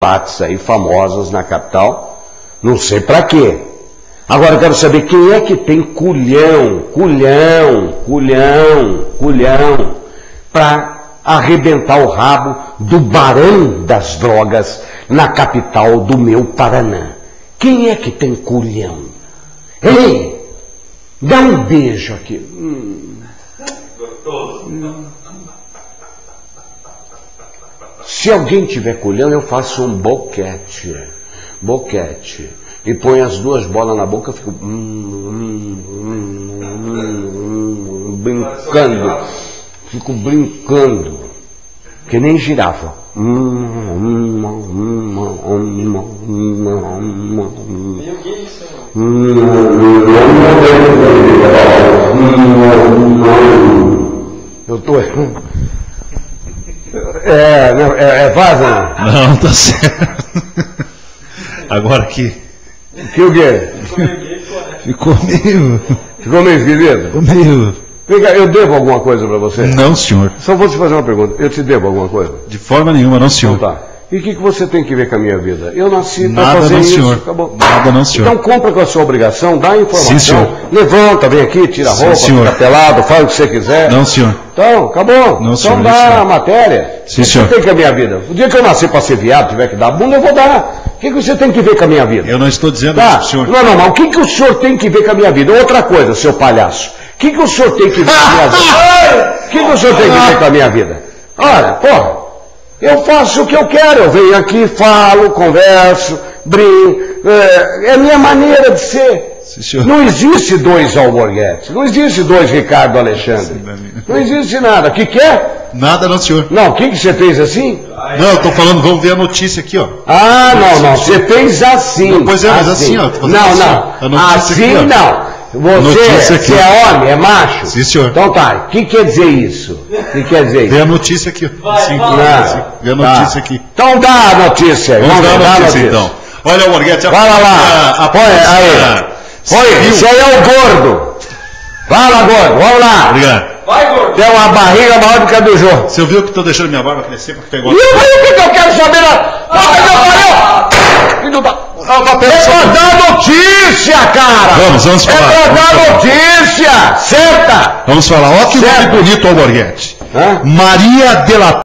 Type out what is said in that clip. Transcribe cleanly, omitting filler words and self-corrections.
debates aí famosos na capital, não sei para quê. Agora eu quero saber quem é que tem culhão para arrebentar o rabo do barão das drogas na capital do meu Paraná. Quem é que tem culhão? Ei, dá um beijo aqui. Se alguém tiver culhão, eu faço um boquete. E põe as duas bolas na boca, fico brincando. Fico brincando. Que nem girafa. Eu tô... vaza? Não, tá certo. Agora aqui. Que o quê? Ficou meio esquisito? Ficou meio... Vem cá, eu devo alguma coisa para você? Não, senhor. Só vou te fazer uma pergunta. Eu te devo alguma coisa? De forma nenhuma, não, senhor. Então tá. E o que você tem que ver com a minha vida? Eu nasci para Nada fazer não, isso. senhor. Acabou. Nada não, senhor. Então compra com a sua obrigação, dá a informação. Sim, senhor. Levanta, vem aqui, tira a roupa, fica pelado, faz o que você quiser. Não, senhor. Então, acabou. Não, senhor. Então dá a matéria. Sim, o que senhor. você tem com a minha vida? O dia que eu nascer para ser viado, tiver que dar a bunda, eu vou dar. O que você tem que ver com a minha vida? Eu não estou dizendo Tá. isso, senhor. Não, mas o que o senhor tem que ver com a minha vida? Outra coisa, seu palhaço. O que o senhor tem que ver com a minha vida? O que o senhor tem que ver com a minha vida? Olha, porra, eu faço o que eu quero. Eu venho aqui, falo, converso, brinco. É a minha maneira de ser. Sim, senhor. Não existe dois Alborguete. Não existe dois Ricardo Alexandre. Não existe nada. O que quer? Nada não, senhor. Não, o que você fez assim? Não, eu estou falando, vamos ver a notícia aqui, ó. Ah, não. Você fez assim. Não, pois é, mas assim, ó. Não. Assim aqui, não. Você é homem, é macho? Sim, senhor. Então tá, o que quer dizer isso? O que quer dizer isso? Vê a notícia aqui, ó. Vê a notícia aqui. Então dá a notícia aí. Vamos dar a notícia, então. Olha, Alborguete, fala lá. Põe aí. Põe, esse aí é o gordo. Fala, gordo, vamos lá. Obrigado. Vai, gordo. Tem uma barriga maior do que a do Jô. Você viu que estou deixando minha barba crescer para ficar igual? E o que eu quero saber? Filho da... É pra dar notícia, cara! Vamos falar. É pra dar notícia! Senta! Vamos falar. Ó que nome bonito, Alborguete. Maria de la